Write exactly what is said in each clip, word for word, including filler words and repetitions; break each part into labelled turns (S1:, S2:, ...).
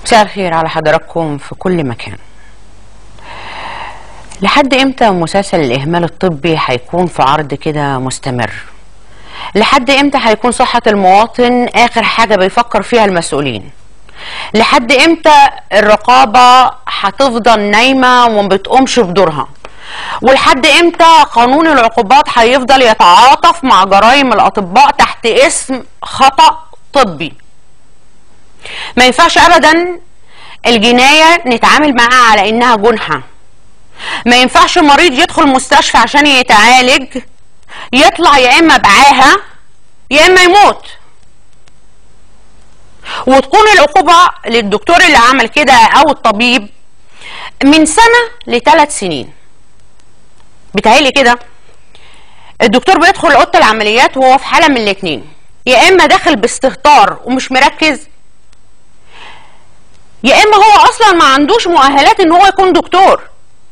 S1: مساء الخير على حضراتكم في كل مكان. لحد امتى مسلسل الإهمال الطبي هيكون في عرض كده مستمر؟ لحد امتى هيكون صحة المواطن آخر حاجة بيفكر فيها المسؤولين؟ لحد امتى الرقابة هتفضل نايمة وما بتقومش بدورها؟ ولحد امتى قانون العقوبات هيفضل يتعاطف مع جرائم الأطباء تحت اسم خطأ طبي؟ ما ينفعش ابدا الجناية نتعامل معاها على انها جنحة. ما ينفعش مريض يدخل مستشفى عشان يتعالج يطلع يا اما بعاهة يا اما يموت، وتكون العقوبة للدكتور اللي عمل كده او الطبيب من سنة لثلاث سنين. بتهيألي كده الدكتور بيدخل اوضه العمليات وهو في حالة من الاتنين، يا اما داخل باستهتار ومش مركز، يا اما هو اصلا ما عندوش مؤهلات ان هو يكون دكتور،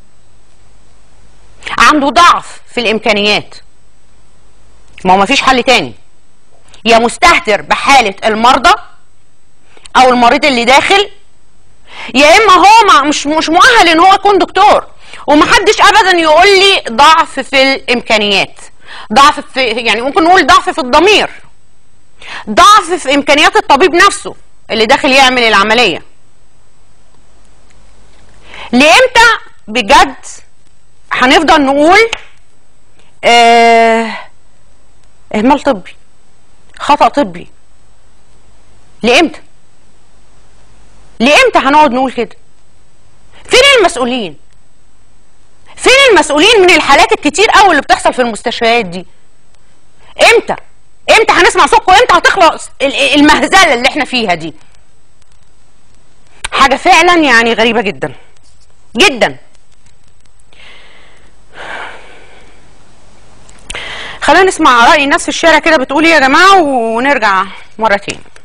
S1: عنده ضعف في الامكانيات. ما هو ما فيش حل تاني، يا مستهتر بحالة المرضى او المريض اللي داخل، يا اما هو مش مش مؤهل ان هو يكون دكتور. ومحدش ابدا يقول لي ضعف في الامكانيات، ضعف في، يعني ممكن نقول ضعف في الضمير، ضعف في امكانيات الطبيب نفسه اللي داخل يعمل العملية. لامتى بجد هنفضل نقول اه اهمال طبي، خطأ طبي؟ لامتى؟ لامتى هنقعد نقول كده؟ فين المسؤولين؟ فين المسؤولين من الحالات الكتير قوي اللي بتحصل في المستشفيات دي؟ امتى؟ امتى هنسمع صوتكم؟ امتى هتخلص المهزله اللي احنا فيها دي؟ حاجه فعلا يعني غريبه جدا جدا. خلينا نسمع رأي الناس في الشارع كده بتقول ايه يا جماعه ونرجع مره تاني.